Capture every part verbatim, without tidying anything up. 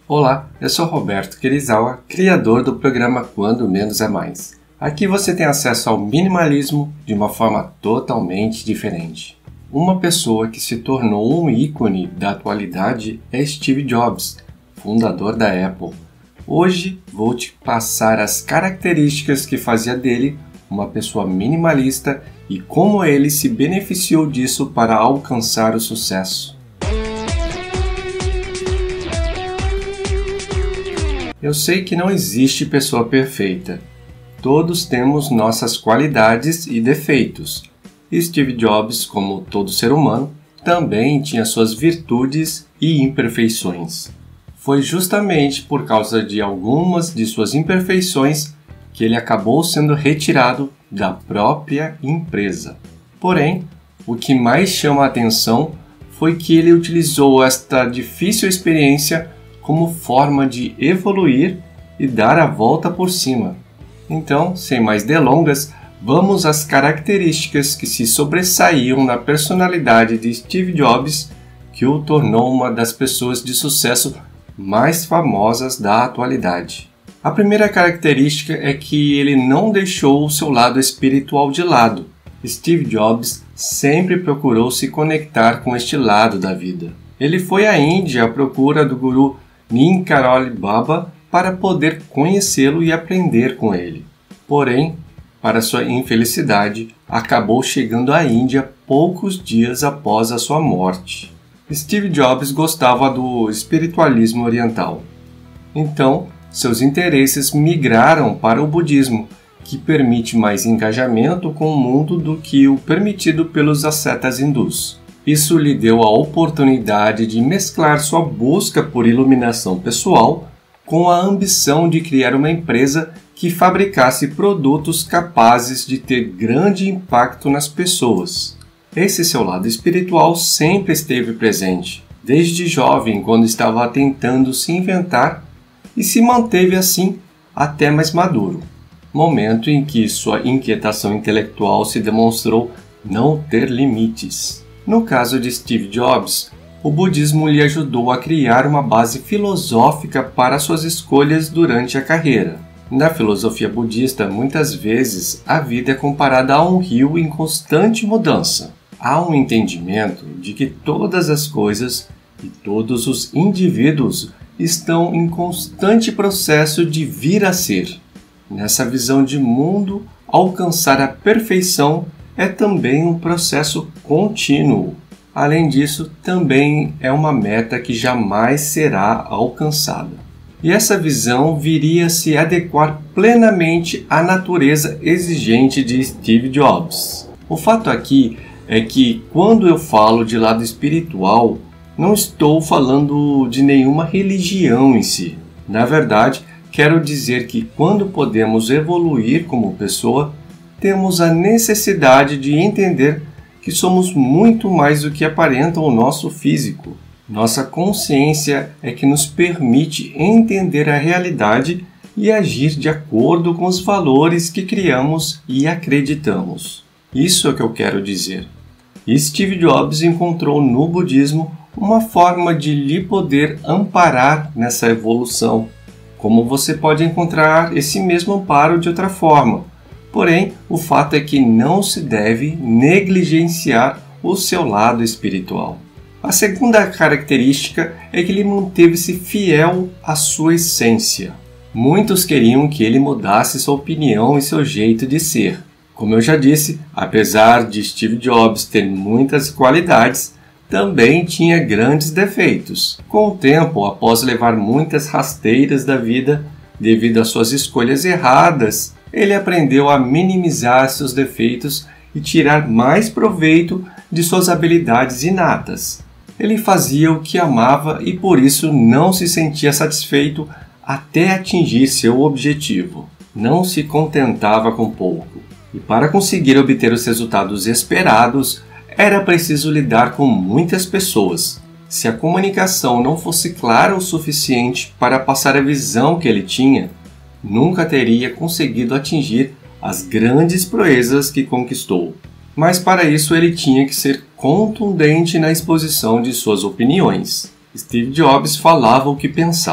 Olá, eu sou Roberto Kirizawa, criador do programa Quando Menos é Mais. Aqui você tem acesso ao minimalismo de uma forma totalmente diferente. Uma pessoa que se tornou um ícone da atualidade é Steve Jobs, fundador da Apple. Hoje vou te passar as características que fazia dele uma pessoa minimalista e como ele se beneficiou disso para alcançar o sucesso. Eu sei que não existe pessoa perfeita. Todos temos nossas qualidades e defeitos. Steve Jobs, como todo ser humano, também tinha suas virtudes e imperfeições. Foi justamente por causa de algumas de suas imperfeições que ele acabou sendo retirado da própria empresa. Porém, o que mais chama a atenção foi que ele utilizou esta difícil experiência como forma de evoluir e dar a volta por cima. Então, sem mais delongas, vamos às características que se sobressaíam na personalidade de Steve Jobs, que o tornou uma das pessoas de sucesso mais famosas da atualidade. A primeira característica é que ele não deixou o seu lado espiritual de lado. Steve Jobs sempre procurou se conectar com este lado da vida. Ele foi à Índia à procura do guru Neem Karoli Baba para poder conhecê-lo e aprender com ele. Porém, para sua infelicidade, acabou chegando à Índia poucos dias após a sua morte. Steve Jobs gostava do espiritualismo oriental. Então, seus interesses migraram para o budismo, que permite mais engajamento com o mundo do que o permitido pelos ascetas hindus. Isso lhe deu a oportunidade de mesclar sua busca por iluminação pessoal com a ambição de criar uma empresa que fabricasse produtos capazes de ter grande impacto nas pessoas. Esse seu lado espiritual sempre esteve presente, desde jovem, quando estava tentando se inventar, e se manteve assim até mais maduro, momento em que sua inquietação intelectual se demonstrou não ter limites. No caso de Steve Jobs, o budismo lhe ajudou a criar uma base filosófica para suas escolhas durante a carreira. Na filosofia budista, muitas vezes a vida é comparada a um rio em constante mudança. Há um entendimento de que todas as coisas e todos os indivíduos estão em constante processo de vir a ser. Nessa visão de mundo, alcançar a perfeição é também um processo contínuo. Além disso, também é uma meta que jamais será alcançada. E essa visão viria a se adequar plenamente à natureza exigente de Steve Jobs. O fato aqui é que, quando eu falo de lado espiritual, não estou falando de nenhuma religião em si. Na verdade, quero dizer que quando podemos evoluir como pessoa, temos a necessidade de entender que somos muito mais do que aparenta o nosso físico. Nossa consciência é que nos permite entender a realidade e agir de acordo com os valores que criamos e acreditamos. Isso é o que eu quero dizer. E Steve Jobs encontrou no budismo uma forma de lhe poder amparar nessa evolução, como você pode encontrar esse mesmo amparo de outra forma. Porém, o fato é que não se deve negligenciar o seu lado espiritual. A segunda característica é que ele manteve-se fiel à sua essência. Muitos queriam que ele mudasse sua opinião e seu jeito de ser. Como eu já disse, apesar de Steve Jobs ter muitas qualidades, também tinha grandes defeitos. Com o tempo, após levar muitas rasteiras da vida devido às suas escolhas erradas, ele aprendeu a minimizar seus defeitos e tirar mais proveito de suas habilidades inatas. Ele fazia o que amava e por isso não se sentia satisfeito até atingir seu objetivo. Não se contentava com pouco. E para conseguir obter os resultados esperados, era preciso lidar com muitas pessoas. Se a comunicação não fosse clara o suficiente para passar a visão que ele tinha, nunca teria conseguido atingir as grandes proezas que conquistou. Mas para isso ele tinha que ser contundente na exposição de suas opiniões. Steve Jobs falava o que pensava.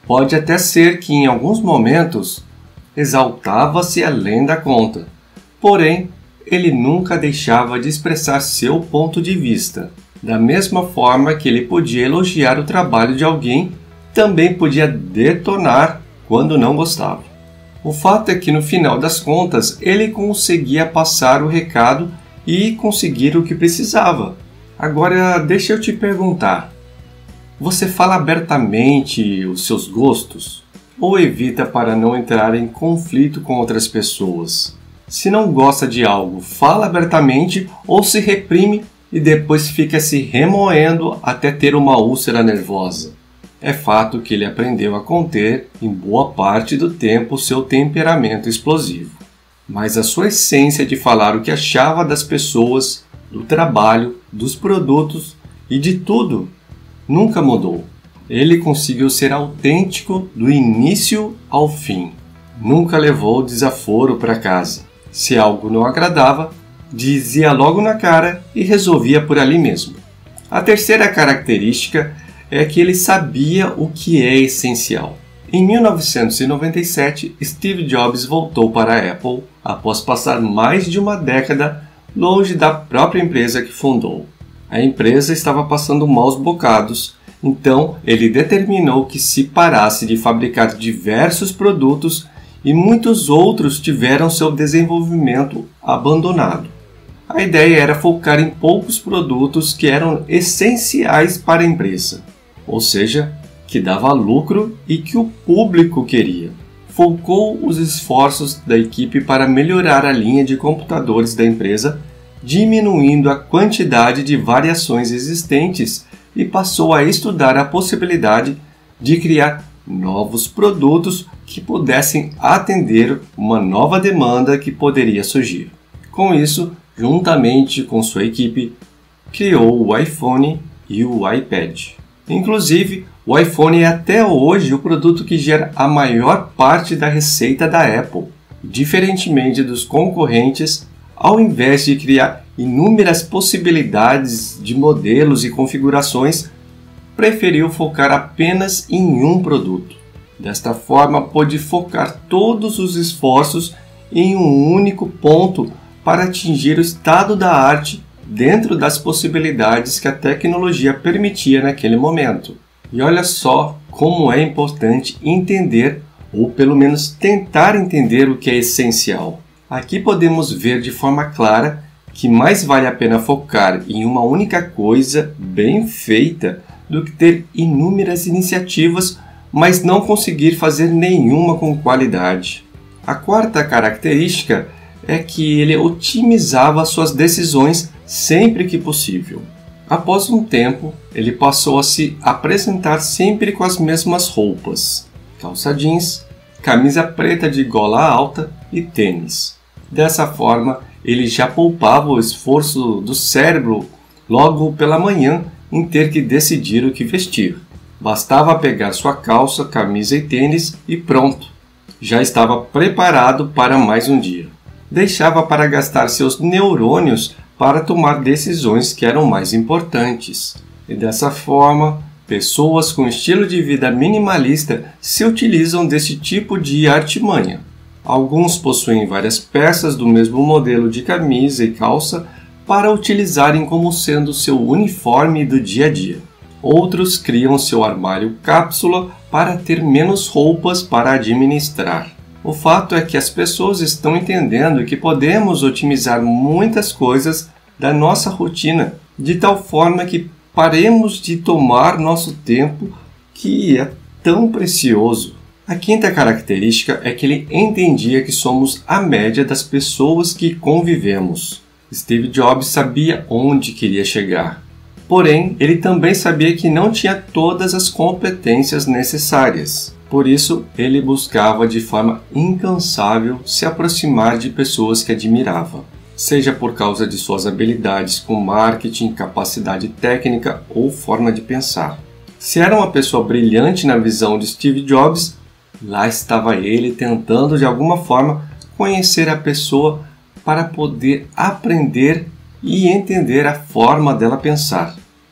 Pode até ser que em alguns momentos exaltava-se além da conta, porém ele nunca deixava de expressar seu ponto de vista. Da mesma forma que ele podia elogiar o trabalho de alguém, também podia detonar quando não gostava. O fato é que no final das contas ele conseguia passar o recado e conseguir o que precisava. Agora deixa eu te perguntar, você fala abertamente os seus gostos? Ou evita para não entrar em conflito com outras pessoas? Se não gosta de algo, fala abertamente ou se reprime e depois fica se remoendo até ter uma úlcera nervosa? É fato que ele aprendeu a conter, em boa parte do tempo, seu temperamento explosivo. Mas a sua essência de falar o que achava das pessoas, do trabalho, dos produtos e de tudo nunca mudou. Ele conseguiu ser autêntico do início ao fim. Nunca levou desaforo para casa. Se algo não agradava, dizia logo na cara e resolvia por ali mesmo. A terceira característica é que ele sabia o que é essencial. Em mil novecentos e noventa e sete, Steve Jobs voltou para a Apple após passar mais de uma década longe da própria empresa que fundou. A empresa estava passando maus bocados, então ele determinou que se parasse de fabricar diversos produtos e muitos outros tiveram seu desenvolvimento abandonado. A ideia era focar em poucos produtos que eram essenciais para a empresa, ou seja, que dava lucro e que o público queria. Focou os esforços da equipe para melhorar a linha de computadores da empresa, diminuindo a quantidade de variações existentes e passou a estudar a possibilidade de criar novos produtos que pudessem atender uma nova demanda que poderia surgir. Com isso, juntamente com sua equipe, criou o iPhone e o iPad. Inclusive, o iPhone é até hoje o produto que gera a maior parte da receita da Apple. Diferentemente dos concorrentes, ao invés de criar inúmeras possibilidades de modelos e configurações, preferiu focar apenas em um produto. Desta forma, pôde focar todos os esforços em um único ponto para atingir o estado da arte dentro das possibilidades que a tecnologia permitia naquele momento. E olha só como é importante entender, ou pelo menos tentar entender o que é essencial. Aqui podemos ver de forma clara que mais vale a pena focar em uma única coisa bem feita do que ter inúmeras iniciativas, mas não conseguir fazer nenhuma com qualidade. A quarta característica é que ele otimizava suas decisões sempre que possível. Após um tempo, ele passou a se apresentar sempre com as mesmas roupas: calça jeans, camisa preta de gola alta e tênis. Dessa forma, ele já poupava o esforço do cérebro logo pela manhã em ter que decidir o que vestir. Bastava pegar sua calça, camisa e tênis e pronto, já estava preparado para mais um dia. Deixava para gastar seus neurônios para tomar decisões que eram mais importantes. E dessa forma, pessoas com estilo de vida minimalista se utilizam desse tipo de artimanha. Alguns possuem várias peças do mesmo modelo de camisa e calça para utilizarem como sendo seu uniforme do dia a dia. Outros criam seu armário cápsula para ter menos roupas para administrar. O fato é que as pessoas estão entendendo que podemos otimizar muitas coisas da nossa rotina, de tal forma que paremos de tomar nosso tempo, que é tão precioso. A quinta característica é que ele entendia que somos a média das pessoas que convivemos. Steve Jobs sabia onde queria chegar. Porém, ele também sabia que não tinha todas as competências necessárias. Por isso, ele buscava de forma incansável se aproximar de pessoas que admirava, seja por causa de suas habilidades com marketing, capacidade técnica ou forma de pensar. Se era uma pessoa brilhante na visão de Steve Jobs, lá estava ele tentando de alguma forma conhecer a pessoa para poder aprender e entender a forma dela pensar.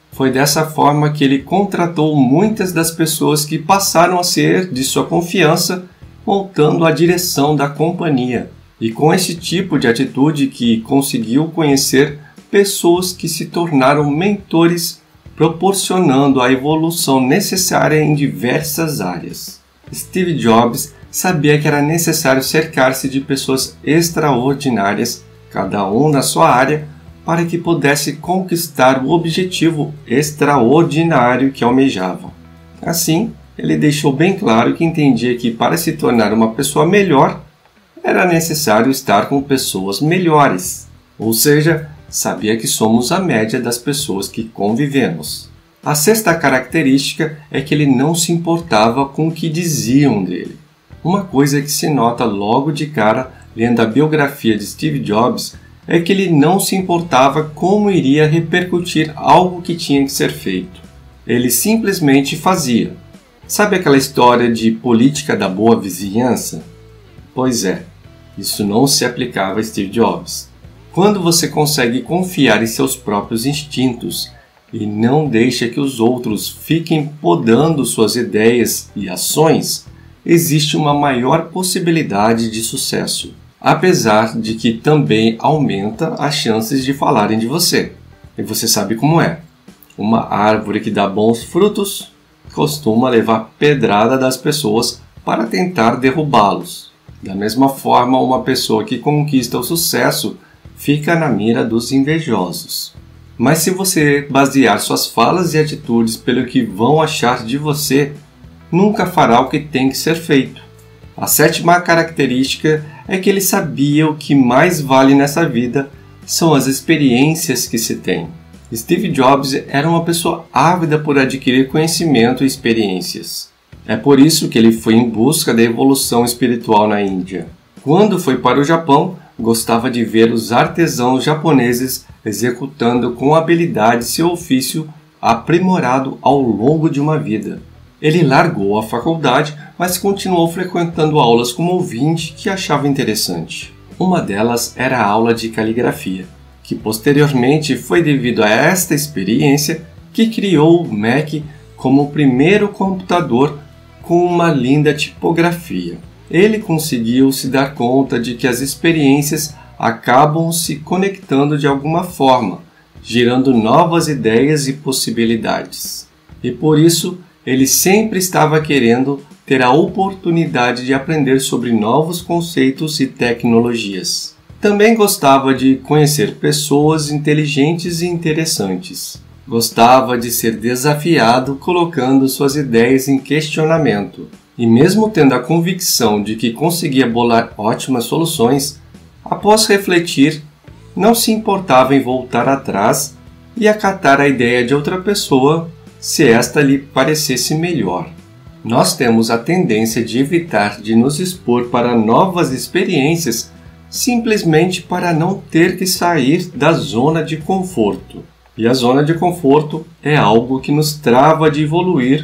Foi dessa forma que ele contratou muitas das pessoas que passaram a ser de sua confiança, voltando à direção da companhia. E com esse tipo de atitude que conseguiu conhecer pessoas que se tornaram mentores, proporcionando a evolução necessária em diversas áreas. Steve Jobs sabia que era necessário cercar-se de pessoas extraordinárias, cada um na sua área, para que pudesse conquistar o objetivo extraordinário que almejava. Assim, ele deixou bem claro que entendia que para se tornar uma pessoa melhor, era necessário estar com pessoas melhores. Ou seja, sabia que somos a média das pessoas que convivemos. A sexta característica é que ele não se importava com o que diziam dele. Uma coisa que se nota logo de cara lendo a biografia de Steve Jobs é que ele não se importava como iria repercutir algo que tinha que ser feito. Ele simplesmente fazia. Sabe aquela história de política da boa vizinhança? Pois é, isso não se aplicava a Steve Jobs. Quando você consegue confiar em seus próprios instintos e não deixa que os outros fiquem podando suas ideias e ações, existe uma maior possibilidade de sucesso, apesar de que também aumenta as chances de falarem de você. E você sabe como é. Uma árvore que dá bons frutos costuma levar pedrada das pessoas para tentar derrubá-los. Da mesma forma, uma pessoa que conquista o sucesso fica na mira dos invejosos. Mas se você basear suas falas e atitudes pelo que vão achar de você, nunca fará o que tem que ser feito. A sétima característica é que ele sabia o que mais vale nessa vida são as experiências que se tem. Steve Jobs era uma pessoa ávida por adquirir conhecimento e experiências. É por isso que ele foi em busca da evolução espiritual na Índia. Quando foi para o Japão, gostava de ver os artesãos japoneses executando com habilidade seu ofício aprimorado ao longo de uma vida. Ele largou a faculdade, mas continuou frequentando aulas como ouvinte que achava interessante. Uma delas era a aula de caligrafia, que posteriormente foi devido a esta experiência que criou o Mac como o primeiro computador com uma linda tipografia. Ele conseguiu se dar conta de que as experiências acabam se conectando de alguma forma, gerando novas ideias e possibilidades. E por isso, ele sempre estava querendo ter a oportunidade de aprender sobre novos conceitos e tecnologias. Também gostava de conhecer pessoas inteligentes e interessantes. Gostava de ser desafiado colocando suas ideias em questionamento. E mesmo tendo a convicção de que conseguia bolar ótimas soluções, após refletir, não se importava em voltar atrás e acatar a ideia de outra pessoa se esta lhe parecesse melhor. Nós temos a tendência de evitar de nos expor para novas experiências simplesmente para não ter que sair da zona de conforto. E a zona de conforto é algo que nos trava de evoluir,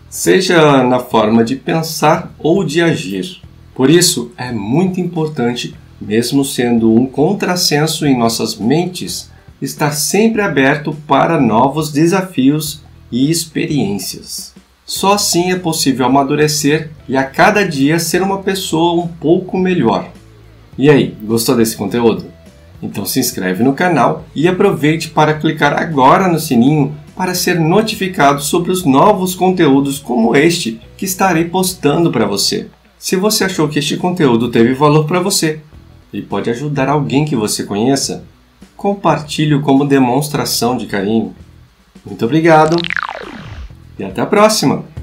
seja na forma de pensar ou de agir. Por isso, é muito importante, mesmo sendo um contrassenso em nossas mentes, estar sempre aberto para novos desafios e experiências. Só assim é possível amadurecer e a cada dia ser uma pessoa um pouco melhor. E aí, gostou desse conteúdo? Então se inscreve no canal e aproveite para clicar agora no sininho para ser notificado sobre os novos conteúdos como este que estarei postando para você. Se você achou que este conteúdo teve valor para você e pode ajudar alguém que você conheça, compartilhe como demonstração de carinho. Muito obrigado e até a próxima!